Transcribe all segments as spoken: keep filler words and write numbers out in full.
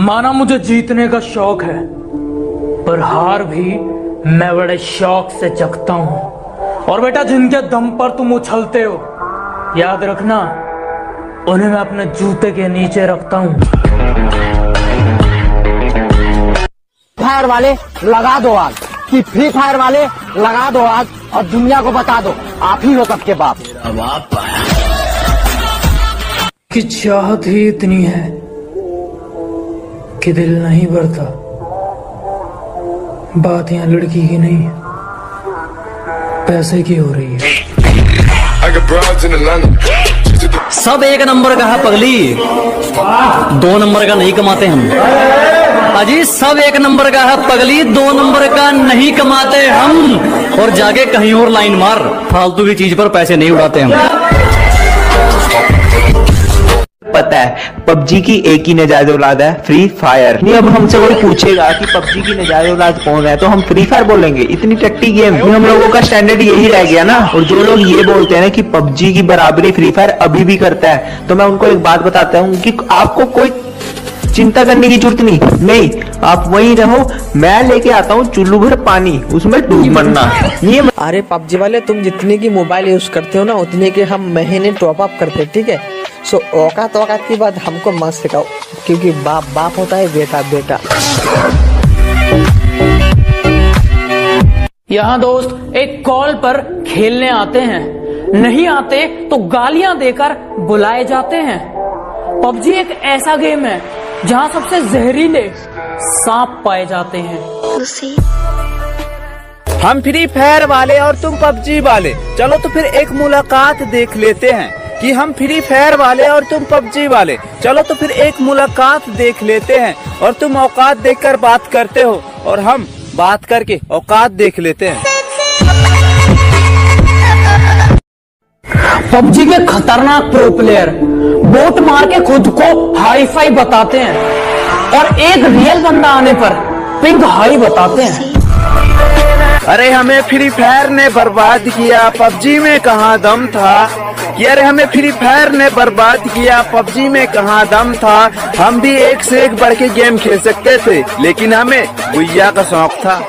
माना मुझे जीतने का शौक है, पर हार भी मैं बड़े शौक से चखता हूं। और बेटा, जिनके दम पर तुम उछलते हो, याद रखना उन्हें मैं अपने जूते के नीचे रखता हूं। फायर वाले लगा दो आग, कि फ्री फायर वाले लगा दो आग और दुनिया को बता दो आप ही हो सबके बाप। कि चाहत ही इतनी है कि दिल नहीं भरता। बात यहाँ लड़की की नहीं, पैसे की हो रही है। सब एक नंबर का है पगली, दो नंबर का नहीं कमाते हम। अजी सब एक नंबर का है पगली, दो नंबर का नहीं कमाते हम। और जाके कहीं और लाइन मार, फालतू की चीज पर पैसे नहीं उड़ाते हम। पता है पबजी की एक ही नजायज औलाद है, फ्री फायर। नहीं, अब हमसे कोई पूछेगा कि पबजी की नजायज औलाद कौन है तो हम फ्री फायर बोलेंगे। इतनी टट्टी गेम। हम लोगों का स्टैंडर्ड यही रह गया ना। और जो लोग ये बोलते हैं ना कि पबजी की बराबरी फ्री फायर अभी भी करता है, तो मैं उनको एक बात बताता हूँ कि आपको कोई चिंता करने की जरूरत नहीं। नहीं, आप वहीं रहो, मैं लेके आता हूँ चुल्लू भर पानी, उसमें डूब मरना। ये अरे पबजी वाले, तुम जितने की मोबाइल यूज करते हो ना, उतने के हम महीने टॉप अप करते हैं, ठीक है। सो औकात औकात की बात हमको मत सिखाओ, क्योंकि बाप बाप होता है, बेटा बेटा। यहाँ दोस्त एक कॉल पर खेलने आते हैं, नहीं आते तो गालियां देकर बुलाए जाते हैं। पबजी एक ऐसा गेम है जहाँ सबसे जहरीले सांप पाए जाते हैं। हम फ्री फायर वाले और तुम पबजी वाले, चलो तो फिर एक मुलाकात देख लेते हैं। कि हम फ्री फायर वाले और तुम पबजी वाले, चलो तो फिर एक मुलाकात देख लेते हैं। और तुम औकात देखकर बात करते हो और हम बात करके औकात देख लेते हैं। पबजी के खतरनाक प्रो प्लेयर बोट मार के खुद को हाई फाई बताते हैं और एक रियल बंदा आने पर पिंक हाई बताते हैं। अरे हमें फ्री फायर ने बर्बाद किया, पबजी में कहाँ दम था। यार हमें फ्री फायर ने बर्बाद किया, पबजी में कहाँ दम था। हम भी एक से एक बढ़ के गेम खेल सकते थे, लेकिन हमें गुइया का शौक था।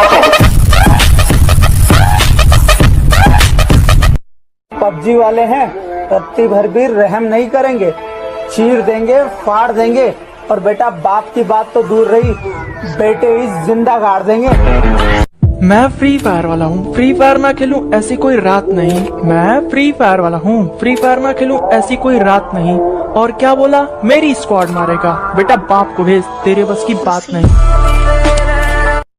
पबजी वाले हैं, रत्ती भर भी रहम नहीं करेंगे, चीर देंगे, फाड़ देंगे। और बेटा बाप की बात तो दूर रही, बेटे ही जिंदा गाड़ देंगे। मैं फ्री फायर वाला हूँ, फ्री फायर ना खेलूं ऐसी कोई रात नहीं। मैं फ्री फायर वाला हूँ, फ्री फायर ना खेलूं ऐसी कोई रात नहीं। और क्या बोला, मेरी स्क्वाड मारेगा, बेटा बाप को भेज, तेरे बस की बात नहीं।